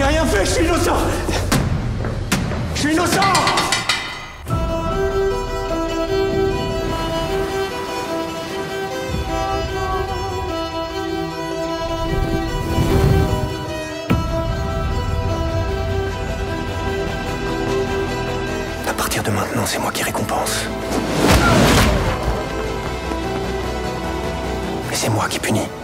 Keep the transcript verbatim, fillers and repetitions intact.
J'ai rien fait, je suis innocent. Je suis innocent. À partir de maintenant, c'est moi qui récompense. Et c'est moi qui punis.